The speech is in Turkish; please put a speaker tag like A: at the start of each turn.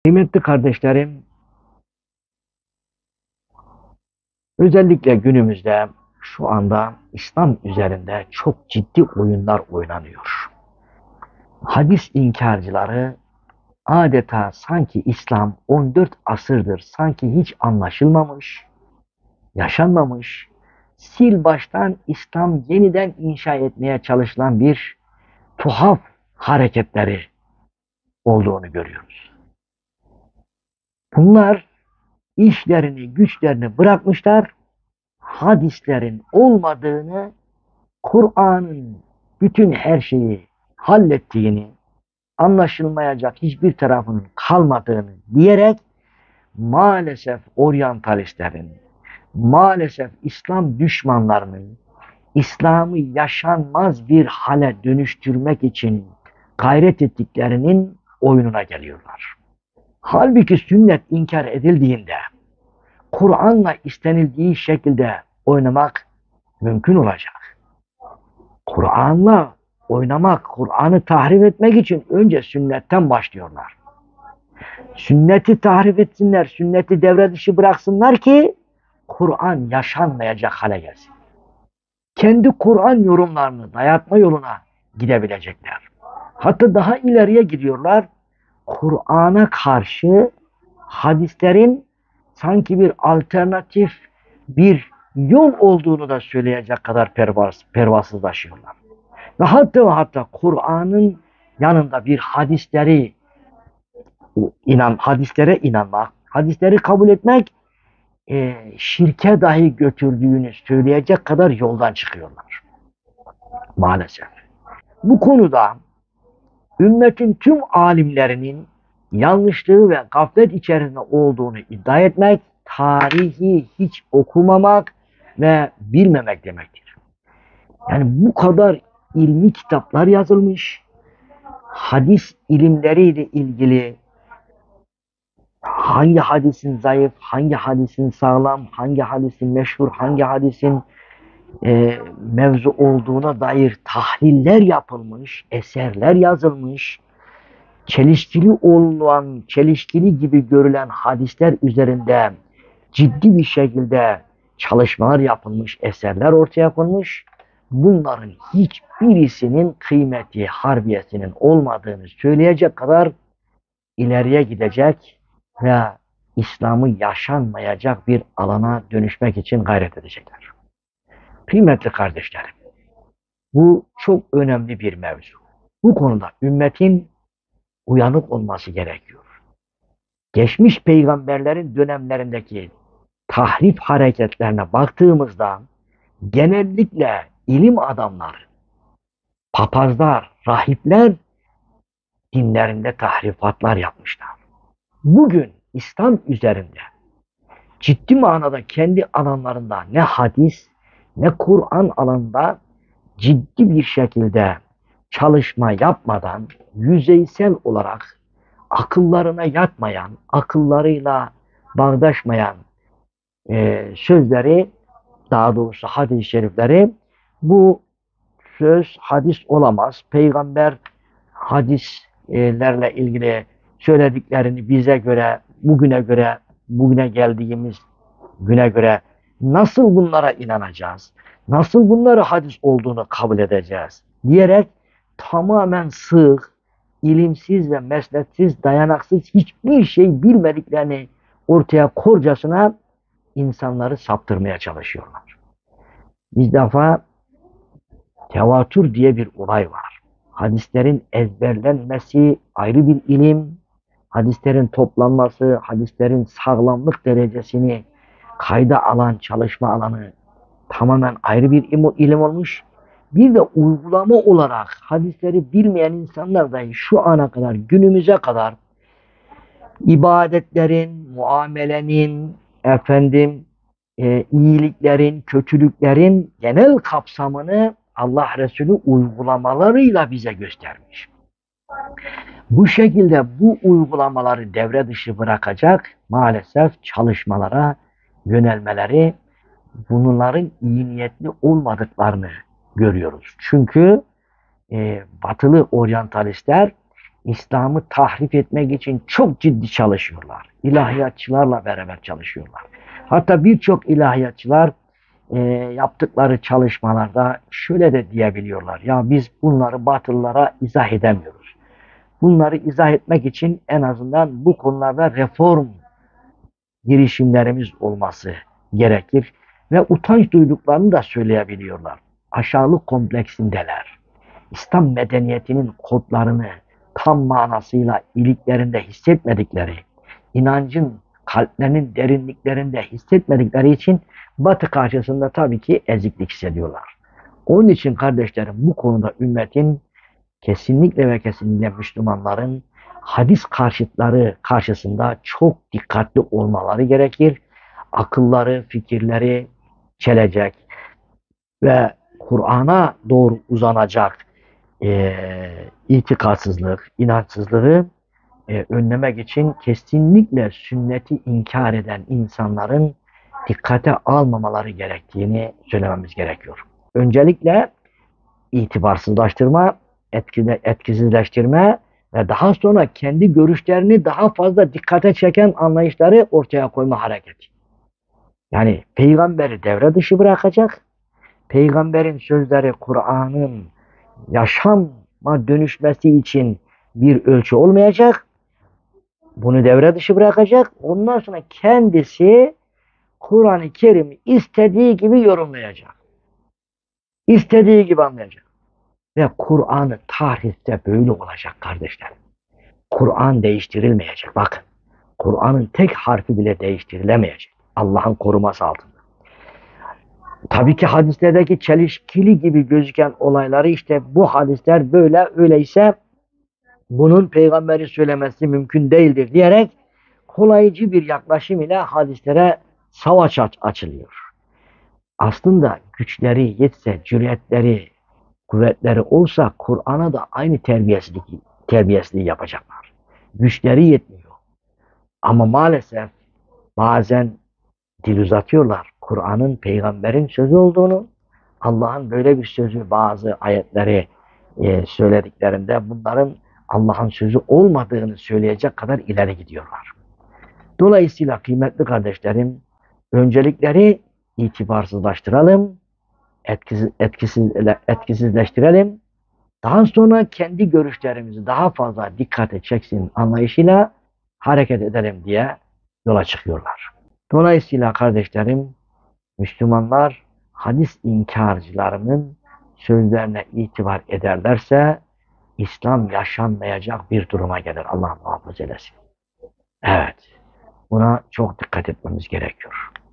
A: Kıymetli kardeşlerim, özellikle günümüzde şu anda İslam üzerinde çok ciddi oyunlar oynanıyor. Hadis inkarcıları adeta sanki İslam 14 asırdır sanki hiç anlaşılmamış, yaşanmamış, sil baştan İslam yeniden inşa etmeye çalışılan bir tuhaf hareketleri olduğunu görüyoruz. Bunlar işlerini, güçlerini bırakmışlar, hadislerin olmadığını, Kur'an'ın bütün her şeyi hallettiğini, anlaşılmayacak hiçbir tarafının kalmadığını diyerek maalesef oryantalistlerin, maalesef İslam düşmanlarının İslam'ı yaşanmaz bir hale dönüştürmek için gayret ettiklerinin oyununa geliyorlar. Halbuki sünnet inkar edildiğinde Kur'an'la istenildiği şekilde oynamak mümkün olacak. Kur'an'la oynamak, Kur'an'ı tahrif etmek için önce sünnetten başlıyorlar. Sünneti tahrif etsinler, sünneti devre dışı bıraksınlar ki Kur'an yaşanmayacak hale gelsin. Kendi Kur'an yorumlarını dayatma yoluna gidebilecekler. Hatta daha ileriye gidiyorlar. Kur'an'a karşı hadislerin sanki bir alternatif bir yol olduğunu da söyleyecek kadar pervasızlaşıyorlar. Ve hatta Kur'an'ın yanında bir hadislere inanmak, hadisleri kabul etmek şirke dahi götürdüğünü söyleyecek kadar yoldan çıkıyorlar. Maalesef. Bu konuda ümmetin tüm alimlerinin yanlışlığı ve gaflet içerisinde olduğunu iddia etmek, tarihi hiç okumamak ve bilmemek demektir. Yani bu kadar ilmi kitaplar yazılmış, hadis ilimleriyle ilgili hangi hadisin zayıf, hangi hadisin sağlam, hangi hadisin meşhur, hangi hadisin mevzu olduğuna dair tahliller yapılmış, eserler yazılmış, çelişkili gibi görülen hadisler üzerinde ciddi bir şekilde çalışmalar yapılmış, eserler ortaya konmuş. Bunların hiçbirisinin kıymeti, harbiyesinin olmadığını söyleyecek kadar ileriye gidecek ve İslam'ı yaşanmayacak bir alana dönüşmek için gayret edecekler. Kıymetli kardeşlerim, bu çok önemli bir mevzu. Bu konuda ümmetin uyanık olması gerekiyor. Geçmiş peygamberlerin dönemlerindeki tahrif hareketlerine baktığımızda genellikle ilim adamları, papazlar, rahipler dinlerinde tahrifatlar yapmışlar. Bugün İslam üzerinde ciddi manada kendi alanlarında ne hadis ne Kur'an alanında ciddi bir şekilde çalışma yapmadan yüzeysel olarak akıllarına yatmayan, akıllarıyla bağdaşmayan sözleri, daha doğrusu hadis-i şerifleri, bu söz hadis olamaz. Peygamber hadislerle ilgili söylediklerini bize göre, bugüne geldiğimiz güne göre nasıl bunlara inanacağız? Nasıl bunları hadis olduğunu kabul edeceğiz? Diyerek tamamen sığ, ilimsiz ve mesnetsiz, dayanaksız hiçbir şey bilmediklerini ortaya korcasına insanları saptırmaya çalışıyorlar. Bir defa tevatür diye bir olay var. Hadislerin ezberlenmesi ayrı bir ilim, hadislerin toplanması, hadislerin sağlamlık derecesini kayda alan çalışma alanı tamamen ayrı bir ilim olmuş. Bir de uygulama olarak hadisleri bilmeyen insanlar dahi şu ana kadar, günümüze kadar ibadetlerin, muamelenin, iyiliklerin, kötülüklerin genel kapsamını Allah Resulü uygulamalarıyla bize göstermiş. Bu şekilde bu uygulamaları devre dışı bırakacak maalesef çalışmalara yönelmeleri, bunların iyi niyetli olmadıklarını görüyoruz. Çünkü batılı oryantalistler İslam'ı tahrip etmek için çok ciddi çalışıyorlar. İlahiyatçılarla beraber çalışıyorlar. Hatta birçok ilahiyatçılar yaptıkları çalışmalarda şöyle de diyebiliyorlar. Ya biz bunları Batılılara izah edemiyoruz. Bunları izah etmek için en azından bu konularda reform girişimlerimiz olması gerekir. Ve utanç duyduklarını da söyleyebiliyorlar. Aşağılık kompleksindeler. İslam medeniyetinin kodlarını tam manasıyla iliklerinde hissetmedikleri, inancın kalplerinin derinliklerinde hissetmedikleri için Batı karşısında tabii ki eziklik hissediyorlar. Onun için kardeşlerim bu konuda ümmetin kesinlikle ve kesinlikle Müslümanların hadis karşıtları karşısında çok dikkatli olmaları gerekir. Akılları, fikirleri çelecek ve Kur'an'a doğru uzanacak itikatsızlık, inançsızlığı önlemek için kesinlikle sünneti inkar eden insanların dikkate almamaları gerektiğini söylememiz gerekiyor. Öncelikle itibarsızlaştırma, etkisizleştirme ve daha sonra kendi görüşlerini daha fazla dikkate çeken anlayışları ortaya koyma hareketi. Yani peygamberi devre dışı bırakacak, peygamberin sözleri Kur'an'ın yaşama dönüşmesi için bir ölçü olmayacak. Bunu devre dışı bırakacak. Ondan sonra kendisi Kur'an-ı Kerim'i istediği gibi yorumlayacak. İstediği gibi anlayacak. Ve Kur'an'ı tarihte böyle olacak kardeşlerim. Kur'an değiştirilmeyecek. Bakın. Kur'an'ın tek harfi bile değiştirilemeyecek. Allah'ın koruması altında. Tabii ki hadislerdeki çelişkili gibi gözüken olayları işte bu hadisler böyle öyleyse bunun peygamberin söylemesi mümkün değildir diyerek kolaycı bir yaklaşım ile hadislere savaş açılıyor. Aslında güçleri yetse, cüretleri, kuvvetleri olsa Kur'an'a da aynı terbiyesizliği yapacaklar. Güçleri yetmiyor. Ama maalesef bazen dil uzatıyorlar. Kur'an'ın peygamberin sözü olduğunu, Allah'ın böyle bir sözü bazı ayetleri söylediklerinde bunların Allah'ın sözü olmadığını söyleyecek kadar ileri gidiyorlar. Dolayısıyla kıymetli kardeşlerim, öncelikleri itibarsızlaştıralım, etkisizleştirelim. Daha sonra kendi görüşlerimizi daha fazla dikkate çeksin anlayışıyla hareket edelim diye yola çıkıyorlar. Dolayısıyla kardeşlerim, Müslümanlar hadis inkarcılarının sözlerine itibar ederlerse İslam yaşanmayacak bir duruma gelir. Allah muhafaza eylesin. Evet. Buna çok dikkat etmemiz gerekiyor.